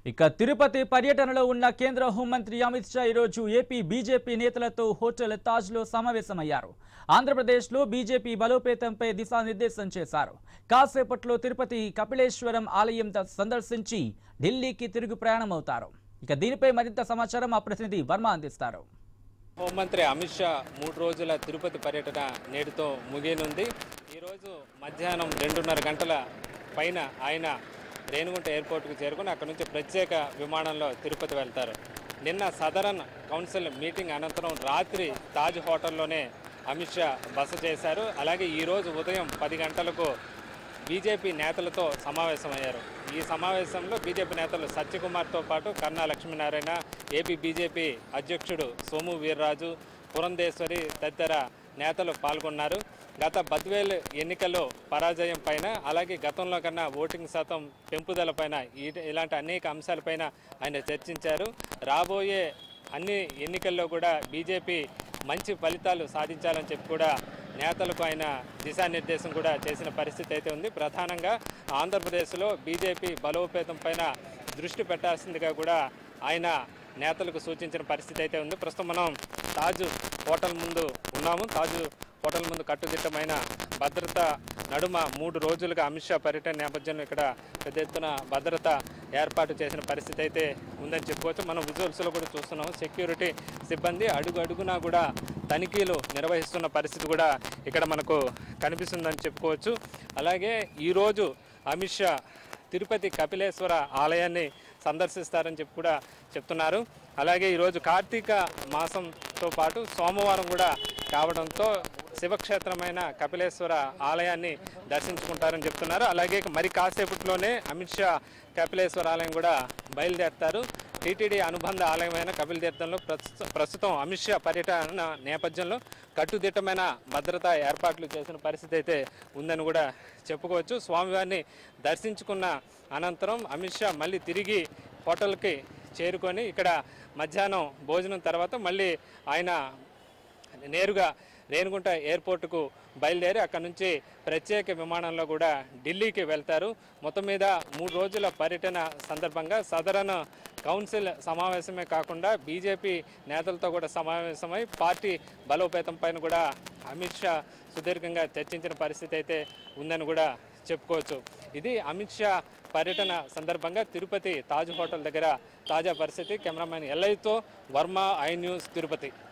ఇక తిరుపతి పర్యటనలో ఉన్న కేంద్ర హోంమంత్రి అమిత్ షా ఈరోజు ఏపీ బీజేపీ నేతలతో హోటల్ తాజ్లో సమావేశమయ్యారు. ఆంధ్రప్రదేశ్లో బీజేపీ బలోపేతంపై దిశానిర్దేశం చేశారు. కాసేపట్లో తిరుపతి కపిలేశ్వరం ఆలయం సందర్శించి ఢిల్లీకి తిరుగు ప్రయాణమవుతారు. ఇక దీనిపై మరింత సమాచారం మా ప్రతినిధి వర్మ అందిస్తారు. హోంమంత్రి అమిత్ షా 3 రోజుల తిరుపతి పర్యటన నేటితో ముగియనుంది. ఈరోజు మధ్యాహ్నం 2:30 గంటల పైన ఆయన రేణిగుంట ఎయిర్పోర్ట్కు చేరుకుని అక్కడ నుంచి ప్రత్యేక విమానంలో తిరుపతి వెళ్తారు. నిన్న సదరన్ కౌన్సిల్ మీటింగ్ అనంతరం రాత్రి తాజ్ హోటల్లోనే అమిత్ షా బస చేశారు. అలాగే ఈరోజు ఉదయం 10 గంటలకు బీజేపీ నేతలతో సమావేశమయ్యారు. ఈ సమావేశంలో బీజేపీ నేతలు సత్యకుమార్తో పాటు కన్నా లక్ష్మీనారాయణ, ఏపీ బీజేపీ అధ్యక్షుడు సోము వీర్రాజు, పురంధేశ్వరి తదితర నేతలు పాల్గొన్నారు. గత బద్వేల్ ఎన్నికల్లో పరాజయం పైన, అలాగే గతంలో కన్నా ఓటింగ్ శాతం పెంపుదల పైన, ఇలాంటి అనేక అంశాలపైన ఆయన చర్చించారు. రాబోయే అన్ని ఎన్నికల్లో కూడా బీజేపీ మంచి ఫలితాలు సాధించాలని చెప్పి కూడా నేతలకు ఆయన దిశానిర్దేశం కూడా చేసిన పరిస్థితి అయితే ఉంది. ప్రధానంగా ఆంధ్రప్రదేశ్లో బీజేపీ బలోపేతం పైన దృష్టి పెట్టాల్సిందిగా కూడా ఆయన నేతలకు సూచించిన పరిస్థితి అయితే ఉంది. ప్రస్తుతం మనం తాజ్ హోటల్ ముందు ఉన్నాము. తాజ్ హోటల్ ముందు కట్టుదిట్టమైన భద్రత నడుమ 3 రోజులుగా అమిత్ షా పర్యటన నేపథ్యంలో ఇక్కడ పెద్ద ఎత్తున భద్రత ఏర్పాటు చేసిన పరిస్థితి అయితే ఉందని చెప్పుకోవచ్చు. మనం విజువల్స్లో కూడా చూస్తున్నాము. సెక్యూరిటీ సిబ్బంది అడుగు అడుగునా కూడా తనిఖీలు నిర్వహిస్తున్న పరిస్థితి కూడా ఇక్కడ మనకు కనిపిస్తుందని చెప్పుకోవచ్చు. అలాగే ఈరోజు అమిత్ షా తిరుపతి కపిలేశ్వర ఆలయాన్ని సందర్శిస్తారని చెప్పి కూడా చెప్తున్నారు. అలాగే ఈరోజు కార్తీక మాసంతో పాటు సోమవారం కూడా కావడంతో శివక్షేత్రమైన కపిలేశ్వర ఆలయాన్ని దర్శించుకుంటారని చెప్తున్నారు. అలాగే మరి కాసేపట్లోనే అమిత్ షా కపిలేశ్వర ఆలయం కూడా బయలుదేరుతారు. టీటీడీ అనుబంధ ఆలయమైన కపిలతీర్థంలో ప్రస్తుతం అమిత్ షా పర్యటన నేపథ్యంలో కట్టుదిట్టమైన భద్రతా ఏర్పాట్లు చేసిన పరిస్థితి అయితే ఉందని కూడా చెప్పుకోవచ్చు. స్వామివారిని దర్శించుకున్న అనంతరం అమిత్ షా మళ్ళీ తిరిగి హోటల్కి చేరుకొని ఇక్కడ మధ్యాహ్నం భోజనం తర్వాత మళ్ళీ ఆయన నేరుగా రేణిగుంట ఎయిర్పోర్టుకు బయలుదేరి అక్కడ నుంచి ప్రత్యేక విమానంలో కూడా ఢిల్లీకి వెళ్తారు. మొత్తం మీద 3 రోజుల పర్యటన సందర్భంగా సదరన్ కౌన్సిల్ సమావేశమే కాకుండా బీజేపీ నేతలతో కూడా సమావేశమై పార్టీ బలోపేతం పైన కూడా అమిత్ షా సుదీర్ఘంగా చర్చించిన పరిస్థితి అయితే ఉందని కూడా చెప్పుకోవచ్చు. ఇది అమిత్ షా పర్యటన సందర్భంగా తిరుపతి తాజ్ హోటల్ దగ్గర తాజా పరిస్థితి. కెమెరామెన్ ఎల్ఐతో వర్మ, ఐ న్యూస్, తిరుపతి.